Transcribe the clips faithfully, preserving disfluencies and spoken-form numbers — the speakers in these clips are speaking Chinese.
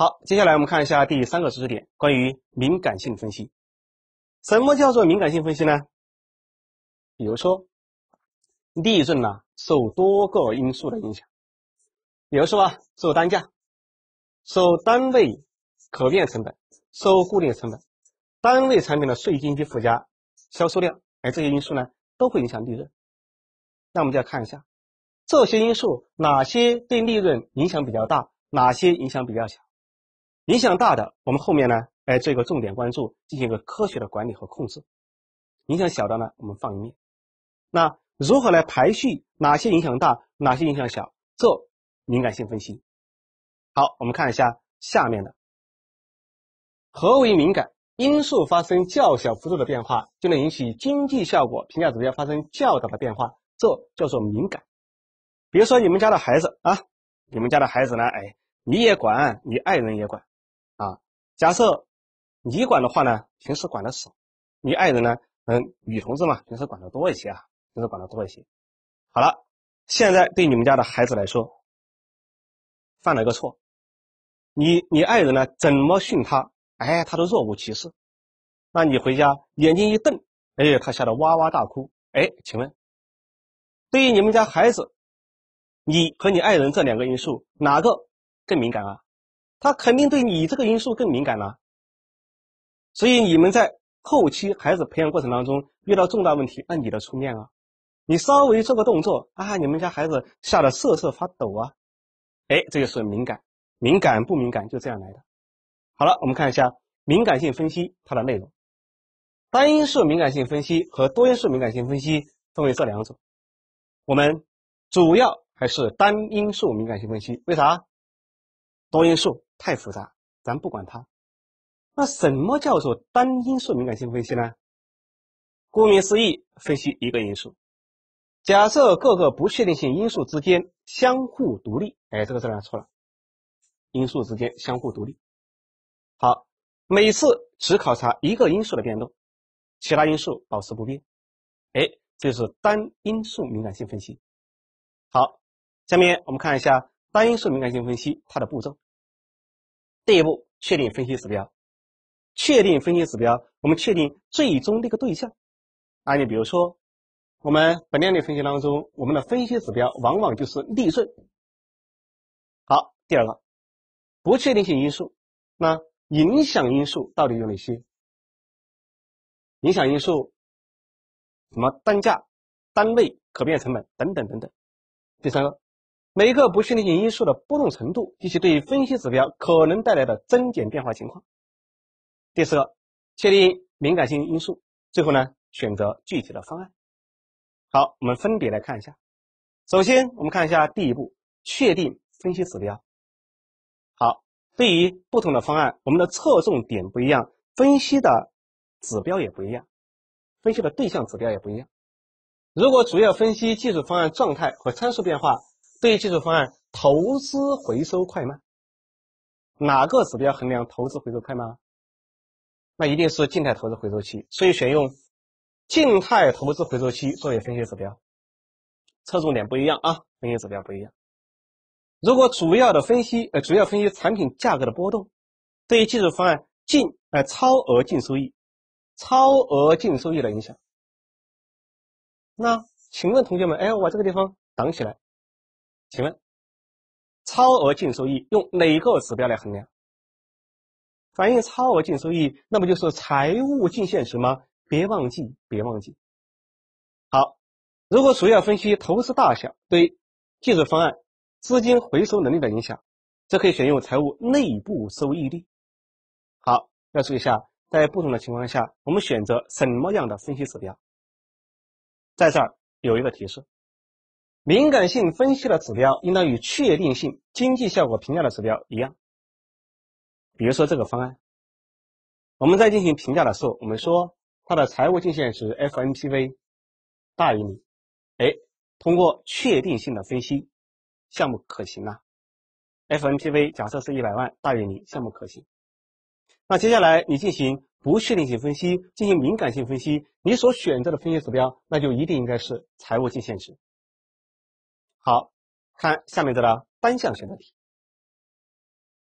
好，接下来我们看一下第三个知识点，关于敏感性分析。什么叫做敏感性分析呢？比如说，利润呢受多个因素的影响，比如说啊，受单价、受单位可变成本、受固定成本、单位产品的税金及附加、销售量，哎，这些因素呢都会影响利润。那我们就要看一下这些因素哪些对利润影响比较大，哪些影响比较小。影响大的，我们后面呢，哎，这个重点关注，进行一个科学的管理和控制。影响小的呢，我们放一面。那如何来排序哪些影响大，哪些影响小？这敏感性分析。好，我们看一下下面的。何为敏感？因素发生较小幅度的变化，就能引起经济效果评价指标发生较大的变化，这叫做敏感。比如说你们家的孩子啊，你们家的孩子呢，哎，你也管，你爱人也管啊。假设你管的话呢，平时管的少，你爱人呢，嗯，女同志嘛，平时管的多一些啊，平时管的多一些。好了，现在对你们家的孩子来说，犯了个错，你你爱人呢，怎么训他，哎，他都若无其事。那你回家眼睛一瞪，哎，他吓得哇哇大哭。哎，请问，对于你们家孩子，你和你爱人这两个因素，哪个更敏感啊？他肯定对你这个因素更敏感了。所以你们在后期孩子培养过程当中遇到重大问题，按你的出面啊，你稍微做个动作啊，你们家孩子吓得瑟瑟发抖啊，哎，这就是敏感，敏感不敏感就这样来的。好了，我们看一下敏感性分析它的内容。单因素敏感性分析和多因素敏感性分析分为这两种，我们主要还是单因素敏感性分析。为啥？多因素太复杂，咱不管它。那什么叫做单因素敏感性分析呢？顾名思义，分析一个因素。假设各个不确定性因素之间相互独立，哎，这个字呢错了，因素之间相互独立。好，每次只考察一个因素的变动，其他因素保持不变，哎，这就是单因素敏感性分析。好，下面我们看一下单因素敏感性分析它的步骤。第一步，确定分析指标。确定分析指标，我们确定最终的一个对象。啊，你比如说，我们本量类分析当中，我们的分析指标往往就是利润。好，第二个，不确定性因素，那影响因素到底有哪些？影响因素，什么单价、单位、可变成本等等等等。第三个，每个不确定性因素的波动程度及其对分析指标可能带来的增减变化情况。第四个，确定敏感性因素，最后呢，选择具体的方案。好，我们分别来看一下。首先，我们看一下第一步，确定分析指标。好，对于不同的方案，我们的侧重点不一样，分析的指标也不一样，分析的对象指标也不一样。如果主要分析技术方案状态和参数变化，对于技术方案投资回收快慢，哪个指标衡量投资回收快慢？那一定是静态投资回收期，所以选用静态投资回收期作为分析指标。侧重点不一样啊，分析指标不一样。如果主要的分析呃主要分析产品价格的波动，对于技术方案净呃超额净收益超额净收益的影响。那请问同学们，哎，我这个地方挡起来，请问超额净收益用哪个指标来衡量？反映超额净收益，那不就是财务净现值吗？别忘记，别忘记。好，如果主要分析投资大小对技术方案资金回收能力的影响，这可以选用财务内部收益率。好，要注意一下，在不同的情况下，我们选择什么样的分析指标？在这儿有一个提示，敏感性分析的指标应当与确定性经济效果评价的指标一样。比如说这个方案，我们在进行评价的时候，我们说它的财务净现值 F N P V 大于零，哎，通过确定性的分析，项目可行啊。F N P V 假设是一百万，大于零，项目可行。那接下来你进行不确定性分析，进行敏感性分析，你所选择的分析指标，那就一定应该是财务净现值。好，看下面这个单项选择题。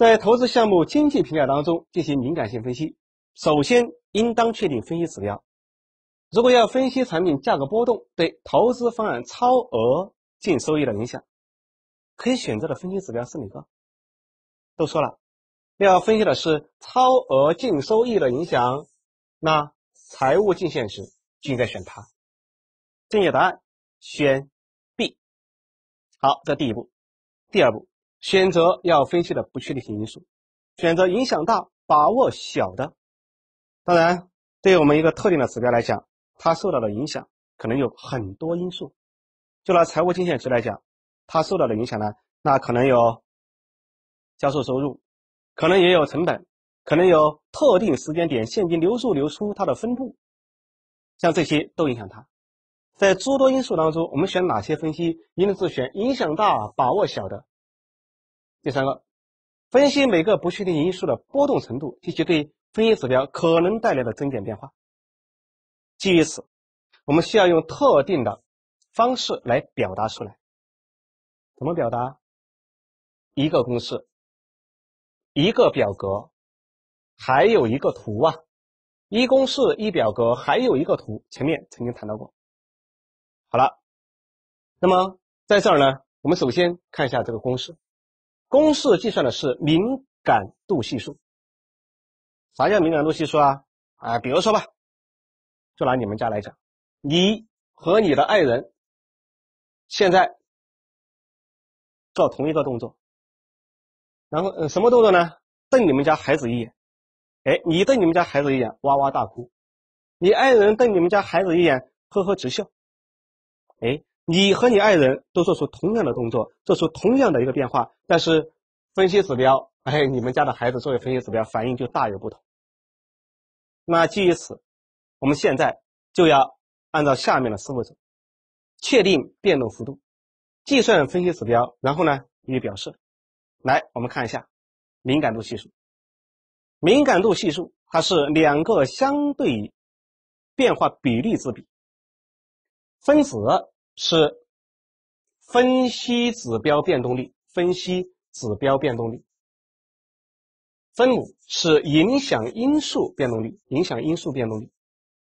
在投资项目经济评价当中进行敏感性分析，首先应当确定分析指标。如果要分析产品价格波动对投资方案超额净收益的影响，可以选择的分析指标是哪个？都说了，要分析的是超额净收益的影响，那财务净现值就应该选它。正确答案选 B。 好，这第一步。第二步，选择要分析的不确定性因素，选择影响大把握小的。当然对于我们一个特定的指标来讲，它受到的影响可能有很多因素。就拿财务净现值来讲，它受到的影响呢，那可能有销售收入，可能也有成本，可能有特定时间点现金流入流出它的分布，像这些都影响它。在诸多因素当中，我们选哪些分析？一定是选影响大把握小的。第三个，分析每个不确定因素的波动程度及其对分析指标可能带来的增减变化。基于此，我们需要用特定的方式来表达出来。怎么表达？一个公式，一个表格，还有一个图啊。一公式，一表格，还有一个图，前面曾经谈到过。好了，那么在这儿呢，我们首先看一下这个公式。公式计算的是敏感度系数。啥叫敏感度系数啊？啊，比如说吧，就拿你们家来讲，你和你的爱人现在做同一个动作，然后、呃、什么动作呢？瞪你们家孩子一眼。哎，你瞪你们家孩子一眼，哇哇大哭；你爱人瞪你们家孩子一眼，呵呵直笑。哎，你和你爱人都做出同样的动作，做出同样的一个变化，但是分析指标，哎，你们家的孩子作为分析指标反应就大有不同。那基于此，我们现在就要按照下面的思路走，确定变动幅度，计算分析指标，然后呢予以表示。来，我们看一下敏感度系数。敏感度系数它是两个相对变化比例之比，分子是分析指标变动率，分析指标变动率。分母是影响因素变动率，影响因素变动率。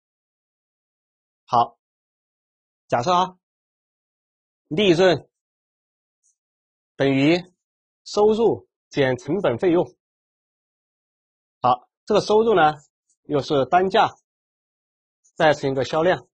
好，假设啊，利润等于收入减成本费用。好，这个收入呢，又是单价再乘一个销量。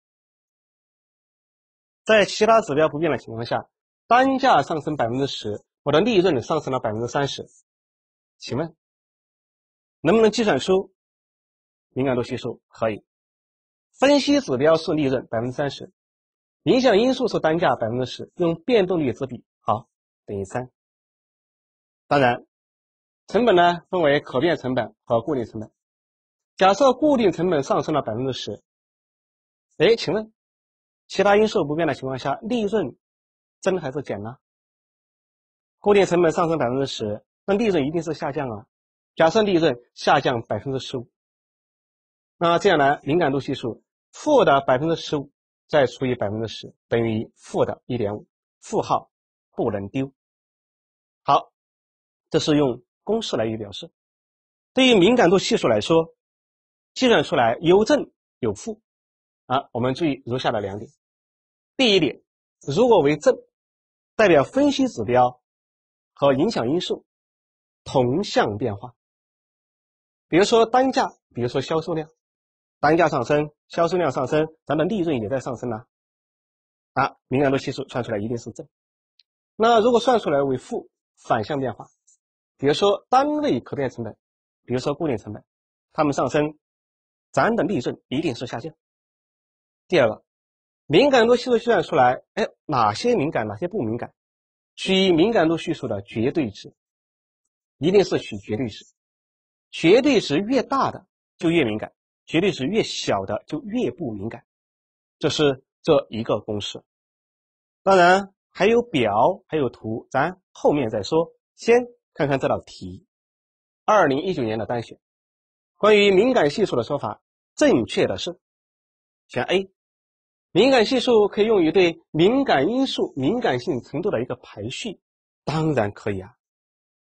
在其他指标不变的情况下，单价上升 百分之十， 我的利润上升了 百分之三十。 请问能不能计算出敏感度系数？可以。分析指标是利润 百分之三十， 影响因素是单价 百分之十， 用变动率之比，好，等于三。当然成本呢分为可变成本和固定成本。假设固定成本上升了 百分之十， 哎，请问其他因素不变的情况下，利润增还是减呢？固定成本上升 百分之十， 那利润一定是下降啊。假设利润下降 百分之十五， 那这样呢，敏感度系数负的 百分之十五 再除以 百分之十 等于负的 一点五， 负号不能丢。好，这是用公式来予以表示。对于敏感度系数来说，计算出来有正有负啊，我们注意如下的两点。第一点，如果为正，代表分析指标和影响因素同向变化。比如说单价，比如说销售量，单价上升，销售量上升，咱的利润也在上升呢。啊，敏感度系数算出来一定是正。那如果算出来为负，反向变化，比如说单位可变成本，比如说固定成本，它们上升，咱的利润一定是下降。第二个，敏感度系数计算出来，哎，哪些敏感，哪些不敏感？取敏感度系数的绝对值，一定是取绝对值。绝对值越大的就越敏感，绝对值越小的就越不敏感。这是这一个公式。当然还有表，还有图，咱后面再说。先看看这道题。二零一九年的单选，关于敏感系数的说法，正确的是选 A。敏感系数可以用于对敏感因素敏感性程度的一个排序，当然可以啊。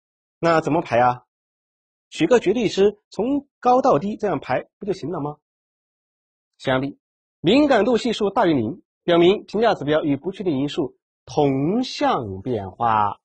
那怎么排啊？取个绝对值，从高到低这样排不就行了吗？相比，敏感度系数大于零，表明评价指标与不确定因素同向变化。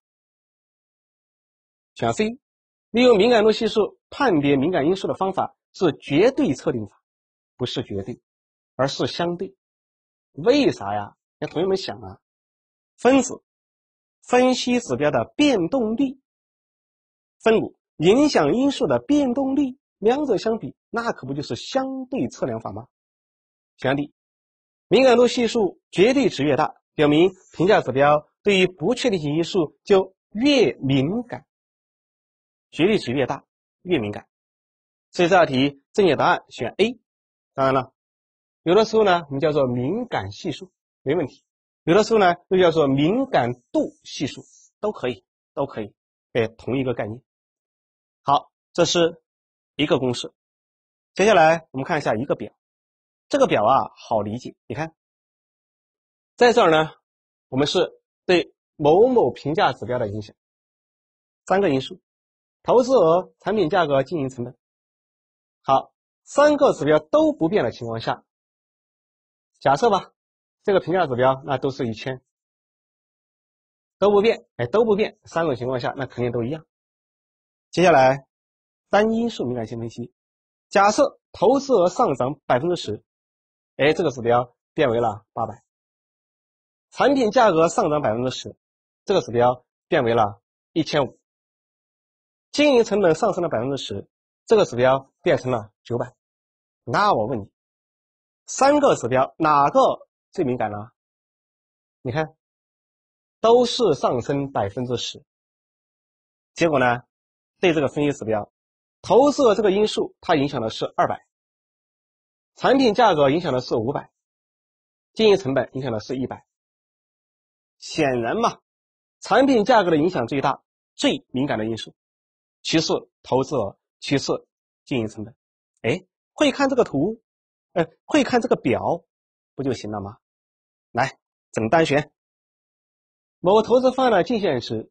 选 C， 利用敏感度系数判别敏感因素的方法是绝对测定法，不是绝对，而是相对。为啥呀？让同学们想啊，分子分析指标的变动率，分母影响因素的变动率，两者相比，那可不就是相对测量法吗？选 D， 敏感度系数绝对值越大，表明评价指标对于不确定性因素就越敏感，绝对值越大越敏感。所以这道题正确答案选 A。 当然了，有的时候呢我们叫做敏感系数，没问题，有的时候呢又叫做敏感度系数，都可以都可以，哎，同一个概念。好，这是一个公式。接下来我们看一下一个表，这个表啊好理解，你看在这儿呢，我们是对某某评价指标的影响，三个因素：投资额、产品价格、经营成本。好，三个指标都不变的情况下，假设吧，这个评价指标那都是一千，都不变，哎，都不变，三种情况下那肯定都一样。接下来单因素敏感性分析，假设投资额上涨 百分之十， 哎，这个指标变为了八百。产品价格上涨 百分之十， 这个指标变为了一千五百。经营成本上升了 百分之十， 这个指标变成了九百。那我问你，三个指标哪个最敏感呢？你看都是上升 百分之十， 结果呢对这个分析指标，投资额这个因素它影响的是二百，产品价格影响的是五百，经营成本影响的是一百。显然嘛，产品价格的影响最大，最敏感的因素，其次投资额，其次经营成本。哎，会看这个图，呃，会看这个表不就行了吗？来，整单选某投资方案的净现值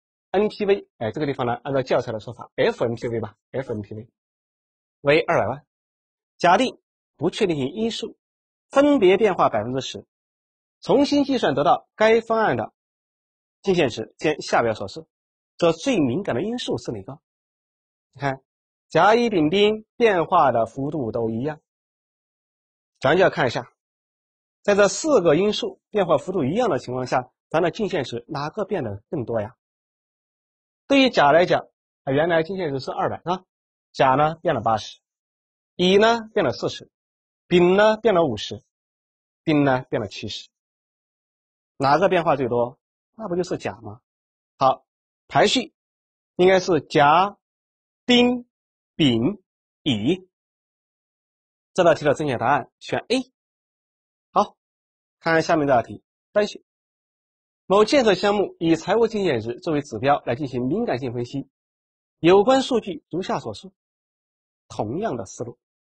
N P V， 哎，这个地方呢按照教材的说法 F N P V 吧 F N P V 为二百万，假定不确定性因素分别变化 百分之十， 重新计算得到该方案的净现值，见下表所示。这最敏感的因素是哪个？你看甲乙丙丁变化的幅度都一样，咱就要看一下，在这四个因素变化幅度一样的情况下，咱的净现值哪个变得更多呀？对于甲来讲，啊，原来净现值是二百啊，甲呢变了八十，乙呢变了四十，丙呢变了五十，丁呢变了七十。哪个变化最多？那不就是甲吗？好，排序应该是甲、丁、丙、乙。这道题的正确答案选 A。 好，看看下面这道题，单选某建设项目以财务净现值作为指标来进行敏感性分析，有关数据如下所述。同样的思路，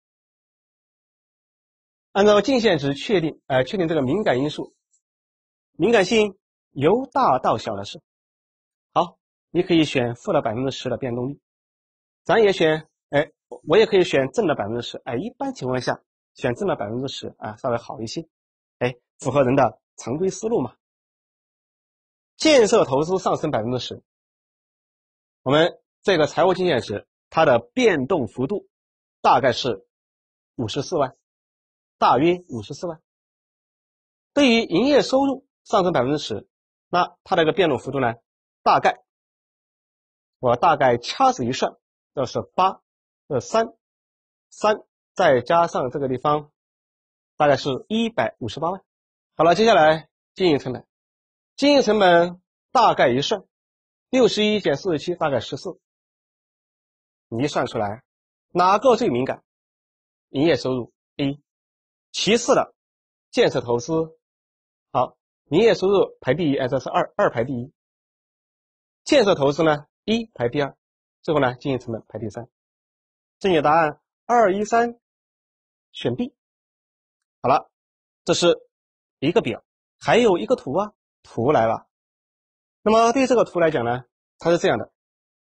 按照净现值确定，呃，确定这个敏感因素，敏感性由大到小的是。好，你可以选负的 百分之十 的变动率，咱也选，哎，我也可以选正的 百分之十， 哎，一般情况下选正的 百分之十 啊，稍微好一些，哎，符合人的常规思路嘛。建设投资上升 百分之十， 我们这个财务净现值它的变动幅度大概是五十四万，大约五十四万。对于营业收入上升 百分之十， 那它的一个变动幅度呢，大概我大概掐指一算，这是八，这是三，三再加上这个地方大概是一百五十八万。好了，接下来经营成本，经营成本大概一算，六十一减四十七大概十四。你一算出来，哪个最敏感？营业收入 A， 其次的建设投资，好，营业收入排第一，哎，这是二，二排第一。建设投资呢，一排第二，最后呢，经营成本排第三。正确答案二一三选 B。好了，这是一个表，还有一个图啊，图来了。那么对这个图来讲呢，它是这样的，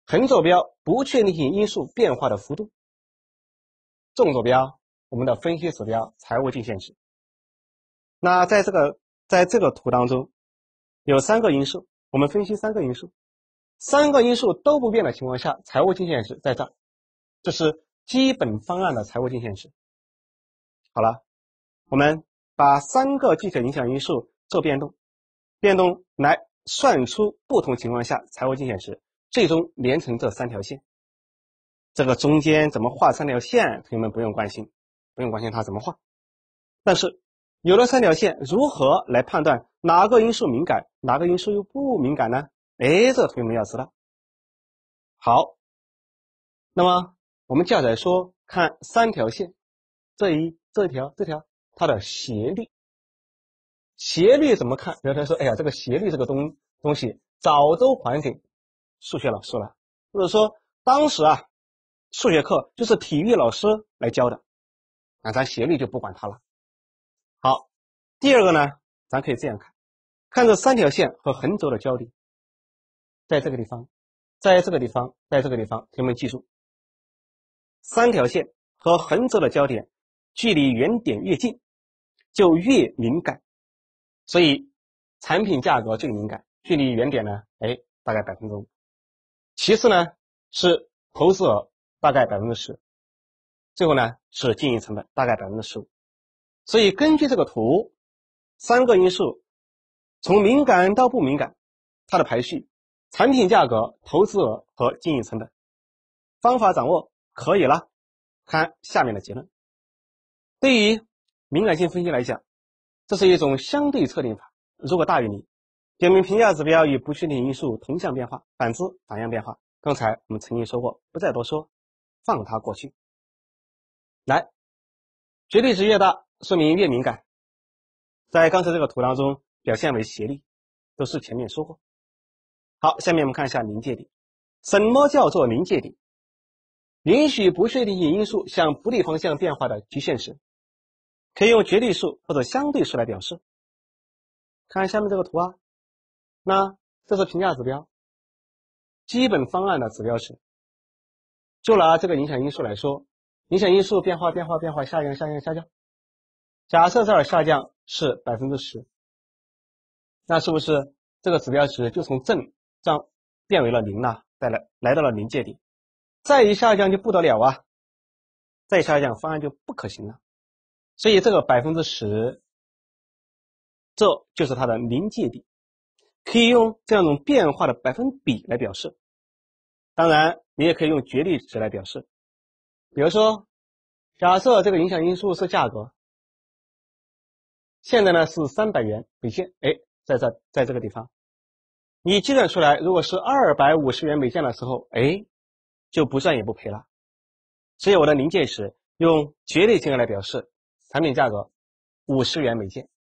横坐标不确定性因素变化的幅度，纵坐标我们的分析指标财务净现值。那在这个在这个图当中有三个因素，我们分析三个因素，三个因素都不变的情况下，财务净现值在这儿，这是基本方案的财务净现值。好了，我们把三个具体影响因素做变动，变动来算出不同情况下财务净现值，最终连成这三条线。这个中间怎么画三条线，同学们不用关心，不用关心它怎么画。但是有了三条线，如何来判断哪个因素敏感，哪个因素又不敏感呢？哎，这个同学们要知道。好，那么我们教材说看三条线，这一这一条这条它的斜率，斜率怎么看？比如他说，哎呀，这个斜率这个东东西早都还给数学老师了，或者说当时啊数学课就是体育老师来教的，那咱斜率就不管它了。好，第二个呢，咱可以这样看，看这三条线和横轴的交点，在这个地方，在这个地方，在这个地方，同学们记住，三条线和横轴的交点距离原点越近，就越敏感，所以产品价格最敏感，距离原点呢，哎，大概百分之五。其次呢是投资额，大概百分之十。最后呢是经营成本，大概百分之十五。所以根据这个图，三个因素从敏感到不敏感，它的排序，产品价格、投资额和经营成本。方法掌握可以了，看下面的结论。对于敏感性分析来讲，这是一种相对测定法，如果大于零，表明评价指标与不确定因素同向变化，反之反向变化。刚才我们曾经说过，不再多说，放它过去。来，绝对值越大，说明越敏感。在刚才这个图当中表现为斜率，都是前面说过。好，下面我们看一下临界点。什么叫做临界点？允许不确定性因素向不利方向变化的局限值，可以用绝对数或者相对数来表示。看下面这个图啊，那这是评价指标，基本方案的指标值。就拿这个影响因素来说，影响因素变化变化变化下降下降下降。假设这儿下降是 百分之十， 那是不是这个指标值就从正这变为了零了，来来来到了临界点？再一下降就不得了啊，再下降方案就不可行了。所以这个 百分之十 这就是它的临界点，可以用这样一种变化的百分比来表示。当然你也可以用绝对值来表示。比如说假设这个影响因素是价格，现在呢是三百元每件，哎，在这在这个地方你计算出来，如果是二百五十元每件的时候，哎，就不赚也不赔了。所以我的临界值用绝对金额来表示，产品价格五十元每件，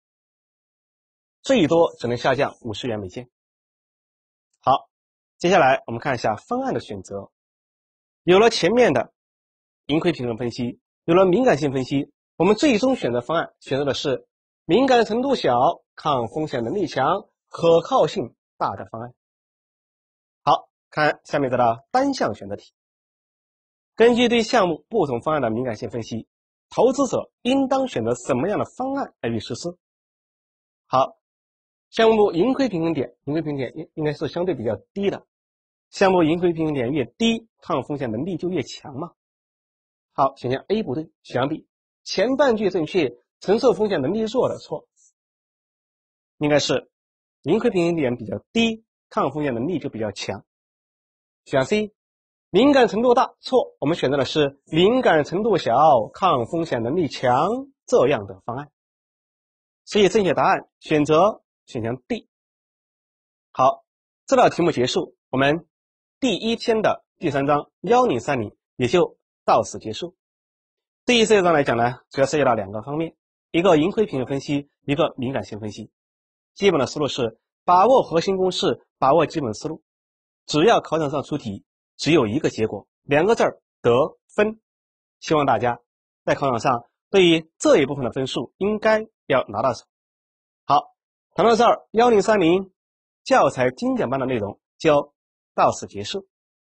最多只能下降五十元每件。好，接下来我们看一下方案的选择。有了前面的盈亏平衡分析，有了敏感性分析，我们最终选择方案选择的是敏感程度小、抗风险能力强、可靠性大的方案。好，看下面这道单项选择题。根据对项目不同方案的敏感性分析，投资者应当选择什么样的方案来予实施？好，项目盈亏平衡点，盈亏平衡点应应该是相对比较低的，项目盈亏平衡点越低，抗风险能力就越强嘛。好，选项 A 不对，选项 B 前半句正确，承受风险能力弱的错，应该是盈亏平衡点比较低，抗风险能力就比较强。选项 C 敏感程度大，错，我们选择的是敏感程度小，抗风险能力强这样的方案。所以正确答案选择选项 D。 好，这道题目结束，我们第一天的第三章一零三零也就到此结束。对于这一章来讲呢，主要涉及到两个方面，一个盈亏平衡分析，一个敏感性分析。基本的思路是把握核心公式，把握基本思路。只要考场上出题，只有一个结果，两个字儿得分。希望大家在考场上对于这一部分的分数应该要拿到手。好，谈到这儿一零三零教材精讲班的内容就到此结束。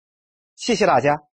谢谢大家。